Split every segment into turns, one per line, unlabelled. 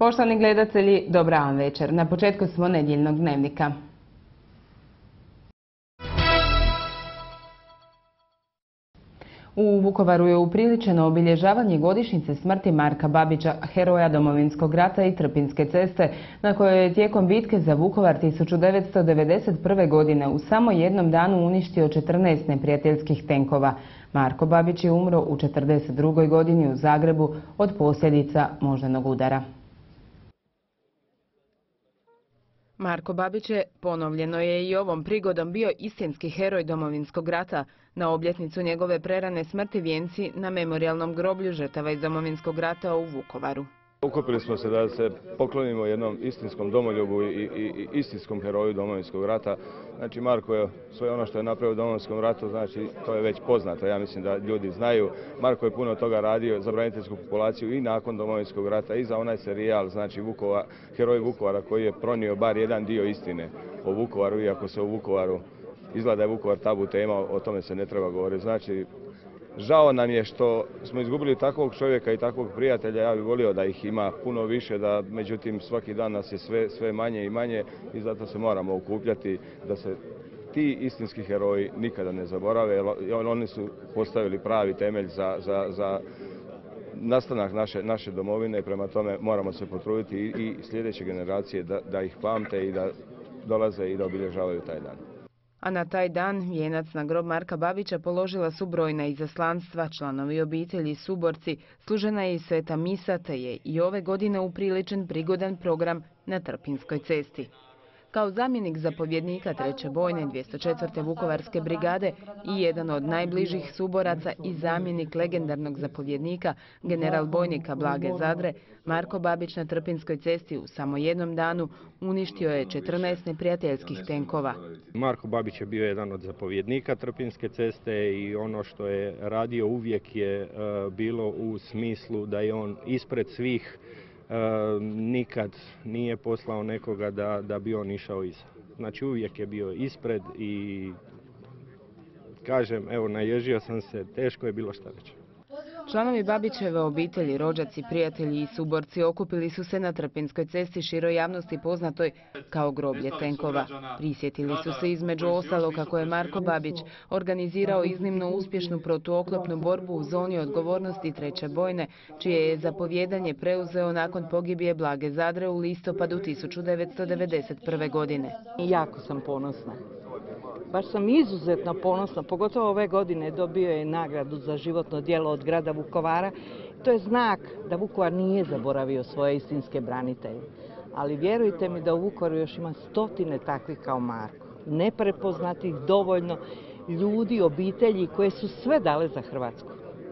Poštovani gledatelji, dobar vam večer. Na početku smo nedjeljnog dnevnika. U Vukovaru je upriličeno obilježavanje godišnjice smrti Marka Babića, heroja Domovinskog rata i Trpinjske ceste, na kojoj je tijekom bitke za Vukovar 1991. godine u samo jednom danu uništio 14 neprijateljskih tenkova. Marko Babić je umro u 42. godini u Zagrebu od posljedica moždanog udara. Marko Babić je, ponovljeno je i ovom prigodom, bio istinski heroj Domovinskog rata. Na obljetnicu njegove prerane smrti vijenci na memorijalnom groblju žrtava iz Domovinskog rata u Vukovaru.
Okupili smo se da se poklonimo jednom istinskom domoljubu i istinskom heroju Domovinskog rata. Znači, Marko je sve ono što je napravio u Domovinskom ratu, znači to je već poznato, ja mislim da ljudi znaju. Marko je puno toga radio za braniteljsku populaciju i nakon Domovinskog rata i za onaj serijal, znači heroj Vukovara, koji je pronio bar jedan dio istine o Vukovaru, iako se u Vukovaru izgleda da je Vukovar tabu tema, o tome se ne treba govoriti. Znači, žao nam je što smo izgubili takvog čovjeka i takvog prijatelja. Ja bih volio da ih ima puno više, međutim svaki dan nas je sve manje i manje i zato se moramo okupljati da se ti istinski heroji nikada ne zaborave. Oni su postavili pravi temelj za nastanak naše domovine i prema tome moramo se potruditi i sljedeće generacije da ih pamte i da dolaze i da obilježavaju taj dan.
A na taj dan vijenac na grob Marka Babića položila su brojna izaslanstva, članovi obitelji i suborci, služena je i sveta misa, te je i ove godine upriličen prigodan program na Trpinjskoj cesti. Kao zamjenik zapovjednika 3. bojne 204. Vukovarske brigade i jedan od najbližih suboraca i zamjenik legendarnog zapovjednika, general bojnika Blage Zadre, Marko Babić na Trpinjskoj cesti u samo jednom danu uništio je 14 neprijateljskih tenkova.
Marko Babić je bio jedan od zapovjednika Trpinjske ceste i ono što je radio uvijek je bilo u smislu da je on ispred svih, nikad nije poslao nekoga da bi on išao iza. Znači uvijek je bio ispred i kažem, evo, naježio sam se, teško je bilo šta reći.
Članovi Babićeve obitelji, rođaci, prijatelji i suborci okupili su se na Trpinjskoj cesti široj javnosti poznatoj kao groblje tenkova. Prisjetili su se između ostalo kako je Marko Babić organizirao iznimno uspješnu protuoklopnu borbu u zoni odgovornosti 3. bojne, čije je zapovjedanje preuzeo nakon pogibije Blage Zadre u listopadu 1991. godine.
Jako sam ponosna. Baš sam izuzetno ponosna, pogotovo ove godine dobio je nagradu za životno djelo od grada Vukovara. To je znak da Vukovar nije zaboravio svoje istinske branitelje. Ali vjerujte mi da u Vukovaru još ima stotine takvih kao Marko. Neprepoznatih dovoljno ljudi, obitelji koje su sve dale za Hrvatsku.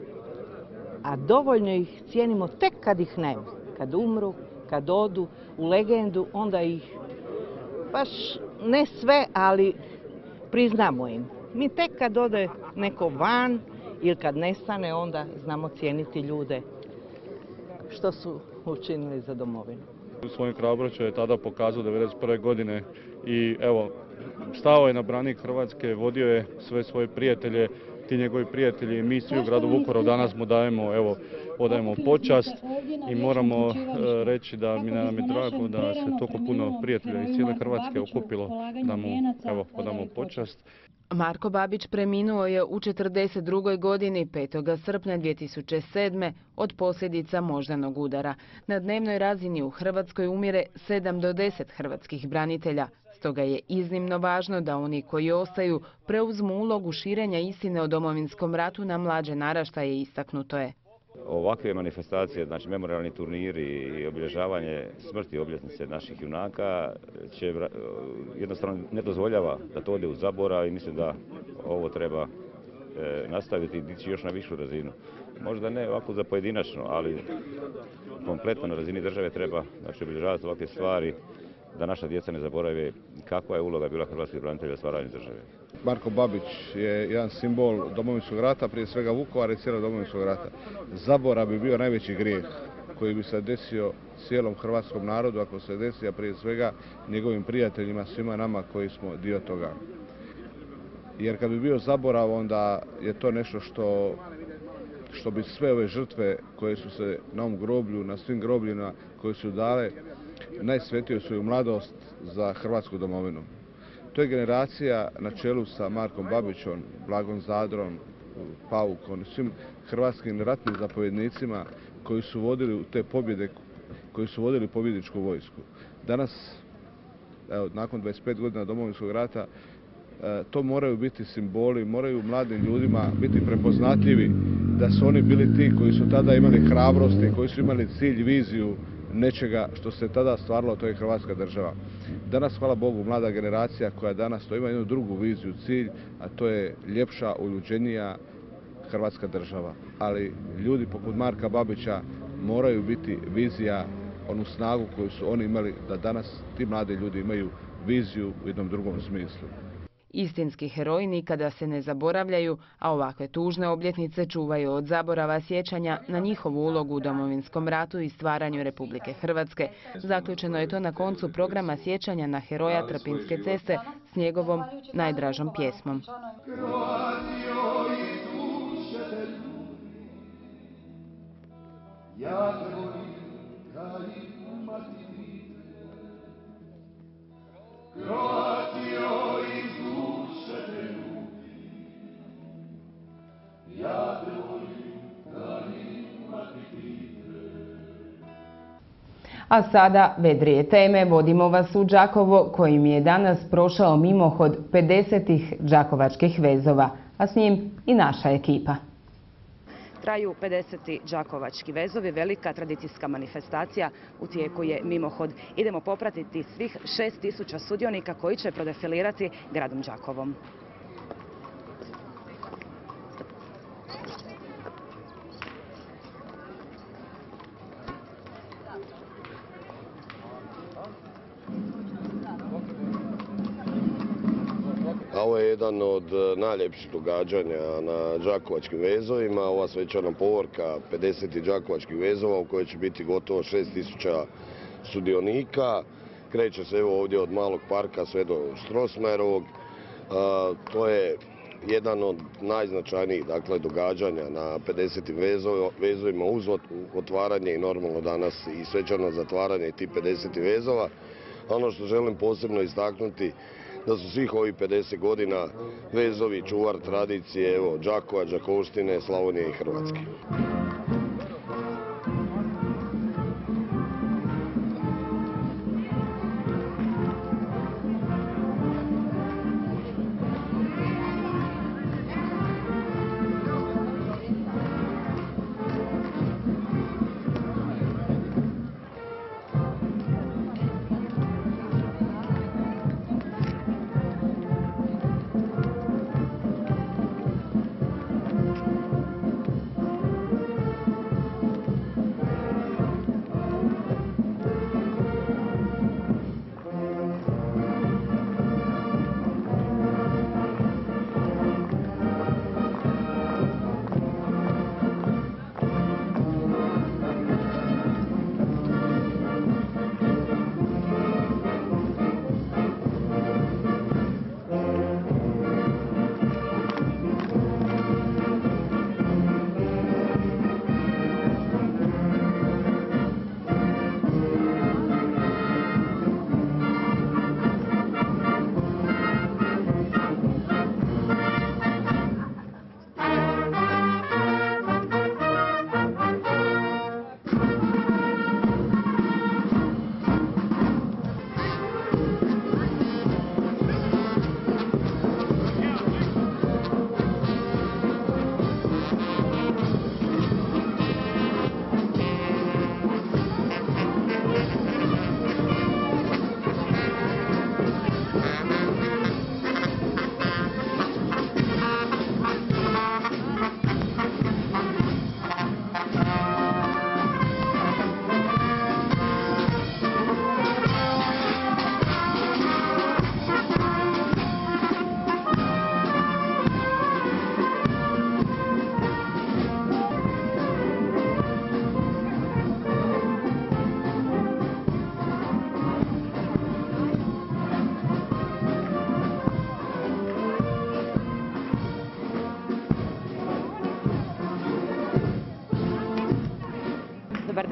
A dovoljno ih cijenimo tek kad ih nema. Kad umru, kad odu u legendu, onda ih baš ne sve, ali priznamo im. Mi tek kad ode neko van ili kad nestane, onda znamo cijeniti ljude što su učinili za domovinu.
U svojim hrabrošću je tada pokazao 1991. godine i evo, stao je na branik Hrvatske, vodio je sve svoje prijatelje, ti njegovi prijatelji i mi svi u gradu Vukovaru danas mu odajemo počast i moramo reći da mi nam je drago da se toliko puno prijatelja iz cijele Hrvatske okupilo da mu odamo počast.
Marko Babić preminuo je u 42. godini 5. srpnja 2007. od posljedica moždanog udara. Na dnevnoj razini u Hrvatskoj umire 7 do 10 hrvatskih branitelja. Stoga je iznimno važno da oni koji ostaju preuzmu ulogu širenja istine o Domovinskom ratu na mlađe naraštaje, istaknuto je.
Ovakve manifestacije, znači memorijalni turniri i obilježavanje smrti obljetnice naših junaka jednostavno ne dozvoljava da to ode u zaborav i mislim da ovo treba nastaviti i dići još na višu razinu. Možda ne ovako za pojedinačno, ali kompletno na razini države treba obilježavati ovakve stvari da naša djeca ne zaborave kakva je uloga bila hrvatskih branitelja u stvaranju države.
Marko Babić je jedan simbol Domovinskog rata, prije svega Vukovara i cijelog Domovinskog rata. Zaborav bi bio najveći grijeh koji bi se desio cijelom hrvatskom narodu, ako se desio prije svega njegovim prijateljima, svima nama koji smo dio toga. Jer kad bi bio zaborav, onda je to nešto što
što bi sve ove žrtve koje su se na ovom groblju, na svim grobljima koje su dale najsvetiju svoju mladost za Hrvatsku domovinu. To je generacija na čelu sa Markom Babićom, Blagom Zadrom, Paukom, svim hrvatskim ratnim zapovjednicima koji su vodili te pobjede, koji su vodili pobjedničku vojsku. Danas, evo, nakon 25 godina Domovinskog rata, to moraju biti simboli, moraju mladim ljudima biti prepoznatljivi da su oni bili ti koji su tada imali hrabrosti, koji su imali cilj, viziju nečega što se tada stvaralo, to je Hrvatska država. Danas, hvala Bogu, mlada generacija koja danas to ima jednu drugu viziju, cilj, a to je ljepša, uljuđenija Hrvatska država. Ali ljudi poput Marka Babića moraju biti vizija, onu snagu koju su oni imali, da danas ti mladi ljudi imaju viziju u jednom drugom smislu.
Istinski heroji nikada se ne zaboravljaju, a ovakve tužne obljetnice čuvaju od zaborava sjećanja na njihovu ulogu u Domovinskom ratu i stvaranju Republike Hrvatske. Zaključeno je to na koncu programa sjećanja na heroja Trpinjske ceste s njegovom najdražom pjesmom. A sada vedrije teme, vodimo vas u Đakovo kojim je danas prošao mimohod 50. đakovačkih vezova, a s njim i naša ekipa.
Traju 50. đakovački vezovi, velika tradicijska manifestacija, u tijeku je mimohod. Idemo popratiti svih 6000 sudionika koji će prodefilirati gradom Đakovom.
Ovo je jedan od najljepših događanja na đakovačkim vezovima. Ova svečana povorka 50. đakovačkih vezova u kojoj će biti gotovo 6000 sudionika. Kreće se evo ovdje od Malog parka sve do Strossmayerovog. To je jedan od najznačajnijih događanja na 50. vezovima uz otvaranje i normalno danas i svečano zatvaranje tih 50. vezova. Ono što želim posebno istaknuti da su svih ovih 50 godina vezovi čuvar tradicije Đakova, Đakovštine, Slavonije i Hrvatske.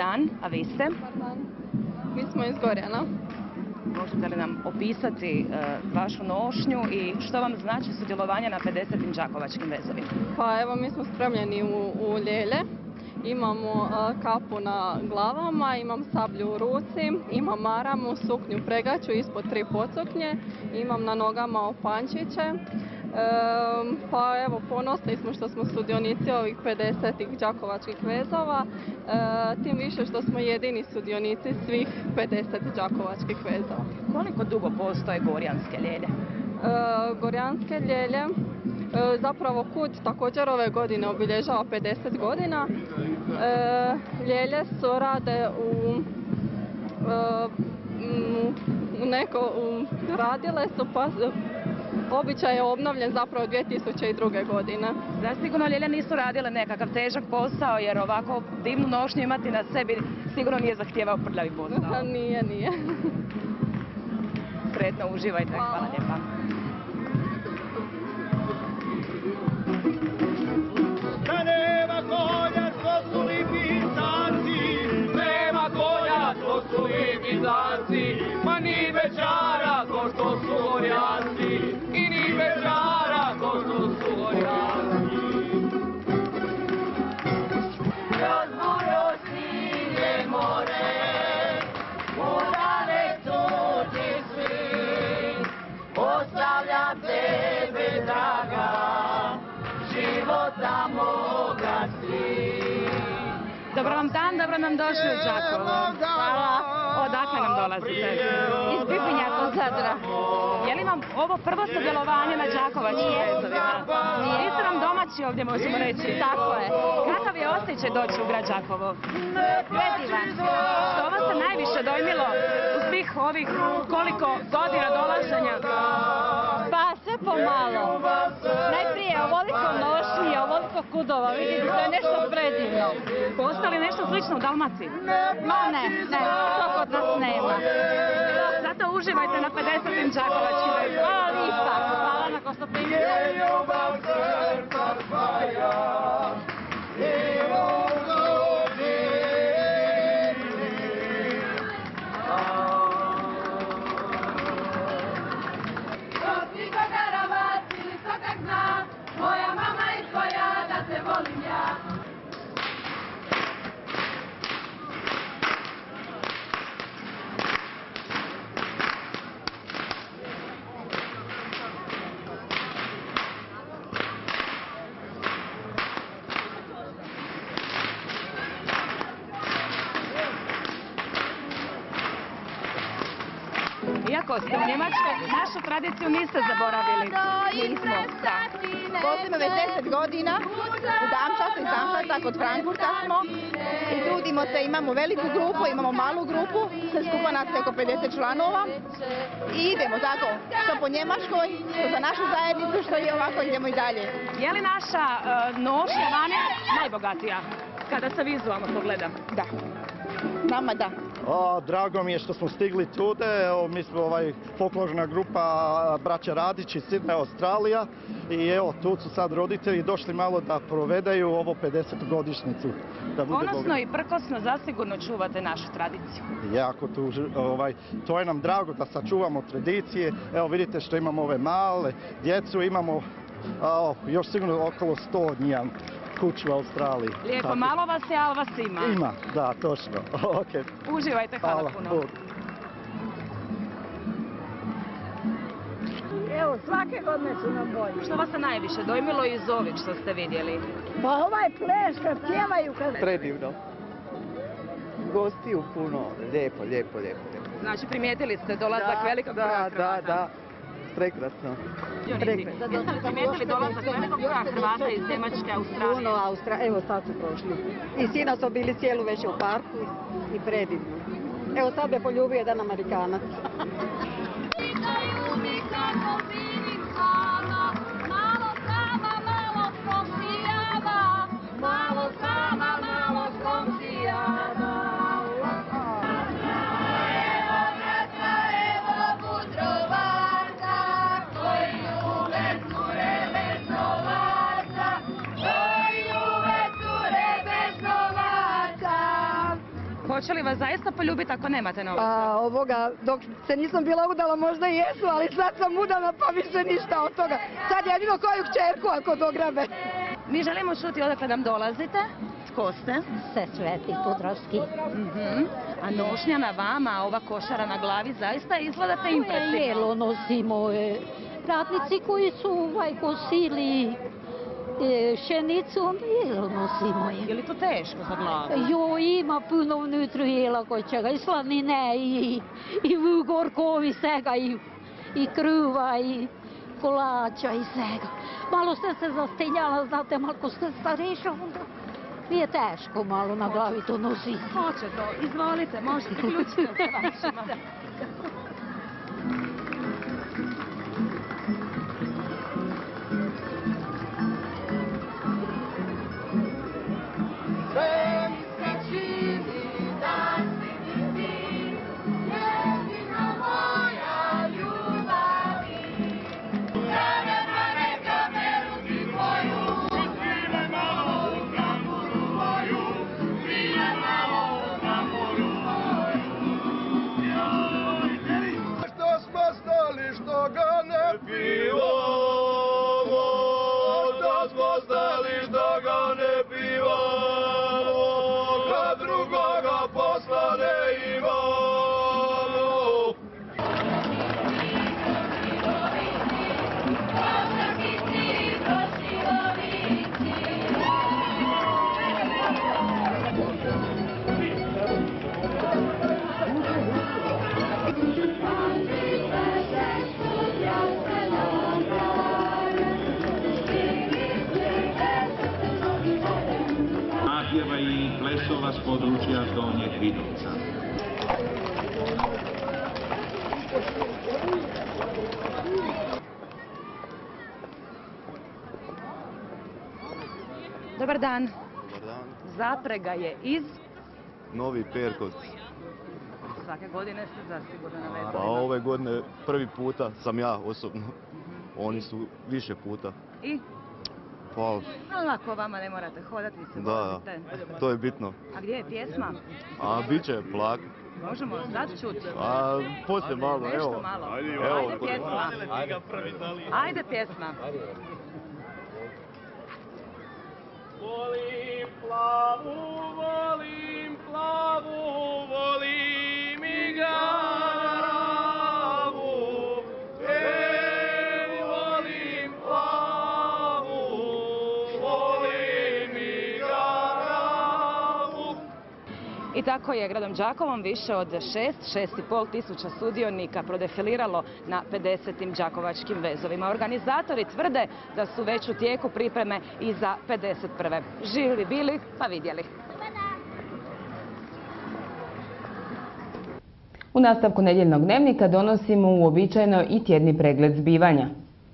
dan, a vi ste?
Mi smo iz Gorjana.
Možete li nam opisati vašu nošnju i što vam znači sudjelovanje na 50. Đakovačkim vezovima?
Pa evo, mi smo spremljeni u ljelje. Imamo kapu na glavama, imam sablju u ruci, imam maramu, suknju pregaču ispod 3 pocoknje, imam na nogama opančiće. Pa evo, ponosni smo što smo sudionici ovih 50. Đakovačkih vezova, tim više što smo jedini sudionici svih 50 Đakovačkih vezova.
Koliko dugo postoje Gorjanske ljelje?
Gorjanske ljelje, zapravo KUD također ove godine obilježava 50 godina. Ljelje se rade radile su pa običaj je obnovljen zapravo 2002. godine.
Zasigurno ljelje nisu radile nekakav težak posao, jer ovako divnu nošnju imati na sebi sigurno nije zahtijevao prljavi posao.
Nije.
Sretno, uživajte. Hvala lijepa.
Nema konja, to su Lipicanci, nema konja, to su Lipicanci, ma ni večara ko što su Gorjanci, i ni večara ko što su Gorjanci. Kroz mojo sinje more, udane tuđi svi, ostavljam tebe, draga, života moga si.
Dobro vam dan, dobro nam došli u Đakovo. Hvala. Odakle nam dolazite?
Iz Bibinja, kod Zadra.
Je li vam ovo prvo sudjelovanje na Đakovačkim vezovima? Vi ste nam domaći ovdje, možemo reći.
Tako je.
Kakav je osjećaj doći u grad Đakovo?
Predivan.
Što vas se najviše dojmilo u svih ovih koliko godina dolaženja?
Pa sve pomalo. Najprije ovoliko nošnji, ovoliko kudova, vidite, to je nešto predivno.
Postali nešto slično u Dalmaciji?
Ma ne, to kod nas nema.
Zato uživajte na 50. Đakovačkim vezovima.
Hvala lipa, hvala na gostoprimstvu.
Moja mama i tvoja, da te volim ja.
Iako ste u Njemačkoj, našu tradiciju niste zaboravili. Nismo.
Posljedno već 10 godina u Darmstadtu, iz Darmstadta kod Frankfurta smo i trudimo se, imamo veliku grupu, imamo malu grupu, sve skupa nas preko 50 članova i idemo tako, što po Njemačkoj, što za našu zajednicu, što i ovako idemo i dalje.
Je li naša nošnja vani najbogatija kada se vizualno pogleda?
Da. Nama da.
Drago mi je što smo stigli tude, evo, mi smo folklorna grupa Braća Radić iz Sidneja, Australija i evo tu su sad roditelji došli malo da provedaju ovo 50-godišnjicu.
Ponosno i prkosno zasigurno čuvate našu tradiciju.
Jako to je nam drago da sačuvamo tradicije, evo vidite što imamo ove male djecu, imamo još sigurno okolo 100 od njih. Kuću u Australiji.
Lijepo, malo vas je, ali vas ima.
Ima, da, točno. Okay.
Uživajte, hvala puno.
Evo, svake godine su nam bolji.
Što vas se najviše dojmilo iz ovih što ste vidjeli?
Pa ovaj ples kad pjevaju kad...
Predivno. Gostiju puno, lijepo.
Znači, primijetili ste dolazak velikog broja Hrvata?
Da. Prekrasno.
Jeste li primijetili dolazak velikog broja Hrvata iz Njemačke, Australije?
Evo sad su prošli. I sina su bili cijelu večer u parku i predivno. Evo sad me poljubio jedan Amerikanac.
hoće li vas zaista poljubiti ako nemate novaca?
Pa ovoga, dok se nisam bila udala možda i jesu, ali sad sam udana pa više ništa od toga. Sad jedino koju kćerku ako dograbe.
Mi želimo čuti odakle nam dolazite. Tko ste?
Se Sveti Podravski.
A nošnja na vama, ova košara na glavi, zaista izgledate impresivno.
Jelo nosimo radnici koji su kosili pšenicu, jelo nosimo je.
Je li to teško za glavu?
Jo, ima puno unutra jela kod čega, i slanine, i vugorkovi, svega, i kruva, i kolača, i svega. Malo ste se zastenjala, znate, malo ste starejša, onda nije teško malo na glavi to nositi.
Hoće to, izvolite, možete ključiti sa vašima.
I plesova s područja Donjeg Vidovca.
Dobar dan.
Dobar dan.
Zaprega je iz?
Novi Perkovci.
Svake godine ste zasigurno na vezovima.
Pa ove godine prvi puta sam ja osobno. Oni su više puta.
I?
Pa...
Lako, vama ne morate hodati, vi se vozite.
Da, to je bitno.
A gdje je pjesma?
A bit će plak.
Možemo sad čuti?
A poslije malo, evo.
Nešto malo. Ajde pjesma. Ajde pjesma.
Volim plavu, volim plavu, volim i garavu. Volim plavu, volim i garavu.
I tako je gradom Đakovom više od 6,5 tisuća sudionika prodefiliralo na 50. đakovačkim vezovima. Organizatori tvrde da su već u tijeku pripreme i za 51. Živjeli bili, pa vidjeli.
U nastavku nedjeljnog dnevnika donosimo uobičajeno i tjedni pregled zbivanja.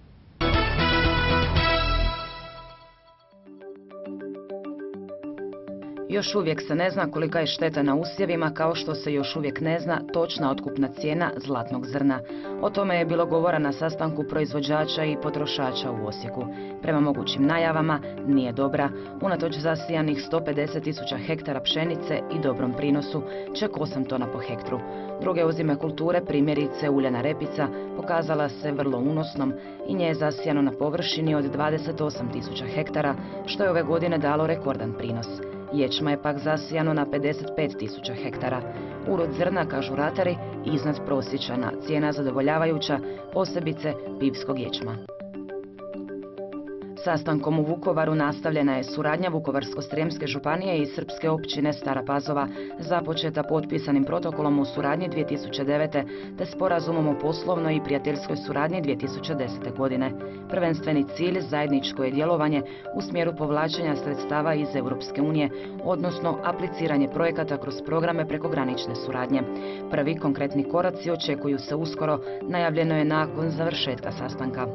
Još uvijek se ne zna kolika je šteta na usjevima, kao što se još uvijek ne zna točna otkupna cijena zlatnog zrna. O tome je bilo govora na sastanku proizvođača i potrošača u Osijeku. Prema mogućim najavama nije dobra. Unatoč zasijanih 150.000 hektara pšenice i dobrom prinosu, čak 8 tona po hektru. Druge uzime kulture, primjerice uljana repica, pokazala se vrlo unosnom i nje je zasijano na površini od 28.000 hektara, što je ove godine dalo rekordan prinos. Ječma je pak zasijano na 55.000 hektara. Urod zrna, kažu ratari, iznad prosječana, cijena zadovoljavajuća, posebice pivskog ječma. Sastankom u Vukovaru nastavljena je suradnja Vukovarsko-srijemske županije i srpske općine Stara Pazova, započeta potpisanim protokolom o suradnji 2009. te sporazumom o poslovnoj i prijateljskoj suradnji 2010. godine. Prvenstveni cilj zajedničko je djelovanje u smjeru povlačenja sredstava iz Europske unije, odnosno apliciranje projekata kroz programe prekogranične suradnje. Prvi konkretni koraci očekuju se uskoro, najavljeno je nakon završetka sastanka.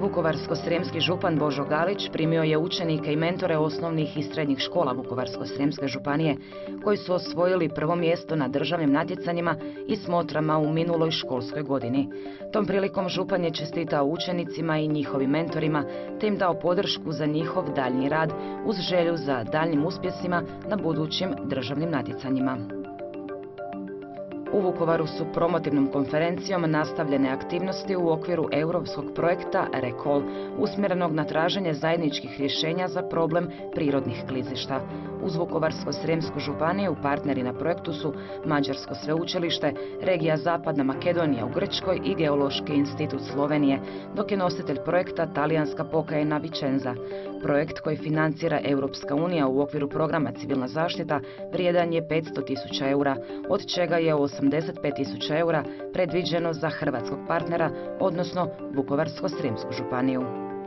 Vukovarsko-srijemski župan Božo Galić primio je učenike i mentore osnovnih i srednjih škola Vukovarsko-srijemske županije koji su osvojili prvo mjesto na državnim natjecanjima i smotrama u minuloj školskoj godini. Tom prilikom župan je čestitao učenicima i njihovim mentorima te im dao podršku za njihov daljnji rad uz želju za daljnjim uspjesima na budućim državnim natjecanjima. U Vukovaru su promotivnom konferencijom nastavljene aktivnosti u okviru europskog projekta RECOL, usmjerenog na traženje zajedničkih rješenja za problem prirodnih klizišta. Uz Vukovarsko-srijemsku županiju partneri na projektu su Mađarsko sveučilište, regija Zapadna Makedonija u Grčkoj i Geološki institut Slovenije, dok je nositelj projekta talijanska pokrajina Vicenza. Projekt koji financira Europska unija u okviru programa Civilna zaštita vrijedan je 500.000 eura, od čega je 85.000 eura predviđeno za hrvatskog partnera, odnosno Vukovarsko-srijemsku županiju.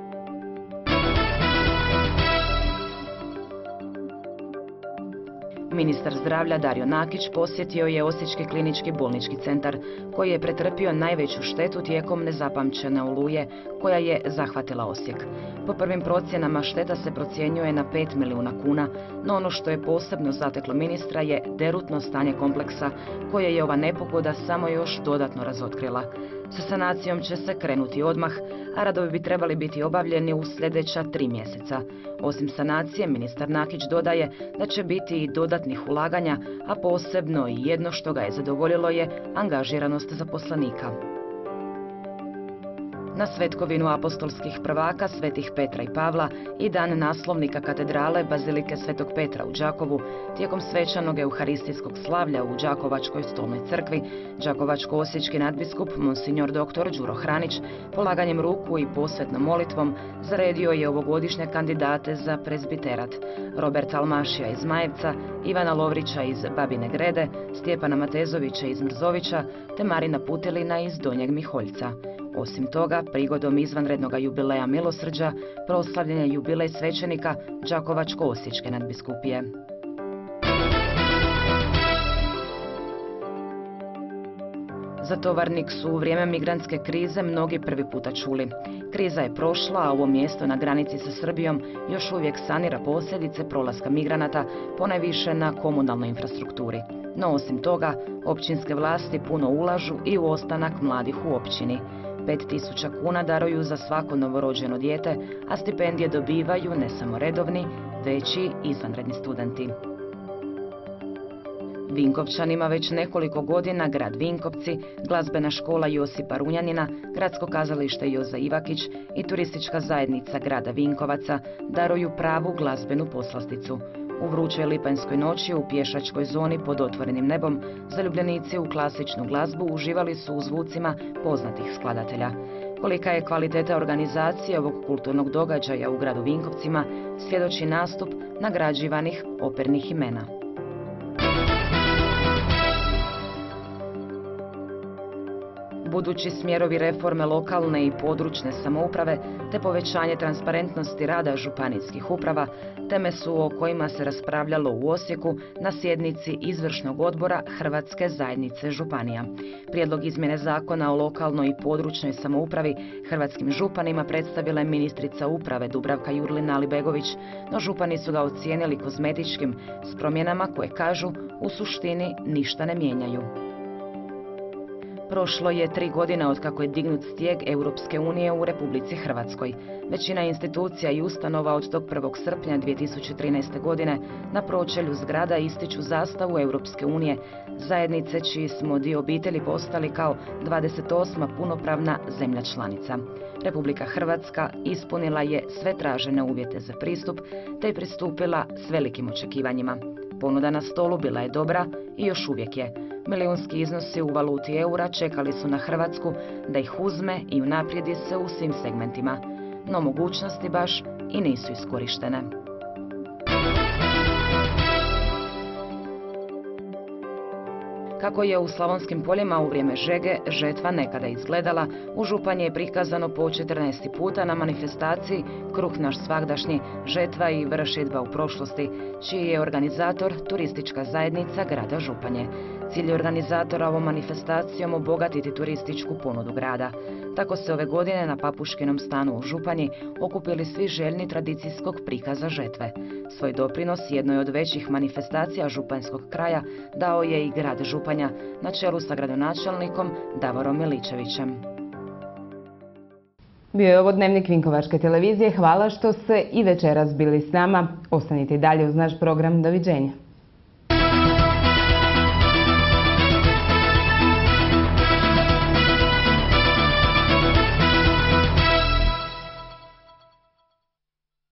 Ministar zdravlja Dario Nakić posjetio je Osječki klinički bolnički centar, koji je pretrpio najveću štetu tijekom nezapamćene oluje koja je zahvatila Osijek. Po prvim procjenama šteta se procjenjuje na 5 milijuna kuna, no ono što je posebno zateklo ministra je derutno stanje kompleksa, koje je ova nepogoda samo još dodatno razotkrila. Sa sanacijom će se krenuti odmah, a radovi bi trebali biti obavljeni u sljedeća 3 mjeseca. Osim sanacije, ministar Nakić dodaje da će biti i dodatnih ulaganja, a posebno i jedno što ga je zadovoljilo je angažiranost zaposlenika. Na svetkovinu apostolskih prvaka Svetih Petra i Pavla i dan naslovnika katedrale Bazilike Svetog Petra u Đakovu, tijekom svečanog euharistijskog slavlja u Đakovačkoj stolnoj crkvi, đakovačko-osječki nadbiskup monsignor dr. Đuro Hranić polaganjem ruku i posvetnom molitvom zaredio je ovogodišnje kandidate za prezbiterat: Roberta Almašija iz Zmajevca, Ivana Lovrića iz Babine Grede, Stjepana Matezovića iz Mrzovića te Marina Putelina iz Donjeg Miholjca. Osim toga, prigodom izvanrednog jubileja milosrđa proslavljen je jubilej svećenika Đakovačko-osječke nadbiskupije. Za Tovarnik su u vrijeme migrantske krize mnogi prvi puta čuli. Kriza je prošla, a ovo mjesto na granici sa Srbijom još uvijek sanira posljedice prolaska migranata, ponajviše na komunalnoj infrastrukturi. No osim toga, općinske vlasti puno ulažu i u ostanak mladih u općini. 5.000 kuna daruju za svako novorođeno dijete, a stipendije dobivaju ne samo redovni, već i izvanredni studenti. Vinkovčanima već nekoliko godina grad Vinkovci, glazbena škola Josipa Runjanina, gradsko kazalište Joza Ivakić i turistička zajednica grada Vinkovaca daruju pravu glazbenu poslasticu. U vrućoj lipanjskoj noći u pješačkoj zoni pod otvorenim nebom zaljubljenici u klasičnu glazbu uživali su u zvucima poznatih skladatelja. Kolika je kvaliteta organizacije ovog kulturnog događaja u gradu Vinkovcima svjedoči nastup nagrađivanih opernih imena. Budući smjerovi reforme lokalne i područne samouprave te povećanje transparentnosti rada županijskih uprava teme su o kojima se raspravljalo u Osijeku na sjednici izvršnog odbora Hrvatske zajednice županija. Prijedlog izmjene zakona o lokalnoj i područnoj samoupravi hrvatskim županima predstavila je ministrica uprave Dubravka Jurlina-Alibegović, no župani su ga ocijenili kozmetičkim s promjenama koje, kažu, u suštini ništa ne mijenjaju. Prošlo je 3 godine otkako je dignut stijeg Europske unije u Republici Hrvatskoj. Većina institucija i ustanova od tog 1. srpnja 2013. godine na pročelju zgrada ističu zastavu Europske unije, zajednice čiji smo dio obitelji postali kao 28. punopravna zemlja članica. Republika Hrvatska ispunila je sve tražene uvjete za pristup te je pristupila s velikim očekivanjima. Ponuda na stolu bila je dobra i još uvijek je. Milijunski iznosi u valuti eura čekali su na Hrvatsku da ih uzme i unaprijedi se u svim segmentima. No mogućnosti baš i nisu iskorištene. Kako je u Slavonskim poljima u vrijeme žege žetva nekada izgledala, u Županji je prikazano po 14. puta na manifestaciji Kruh naš svagdašnji, žetva i vršidba u prošlosti, čiji je organizator turistička zajednica grada Županje. Cilj je organizatora ovom manifestacijom obogatiti turističku ponudu grada. Tako se ove godine na Papuškinom stanu u Županji okupili svi željni tradicijskog prikaza žetve. Svoj doprinos jednoj od većih manifestacija županjskog kraja dao je i grad Županja na čelu sa gradonačelnikom Davorom Miličevićem.
Bio je ovo Dnevnik Vinkovačke televizije. Hvala što ste i večeras bili s nama. Ostanite i dalje uz naš program. Doviđenja.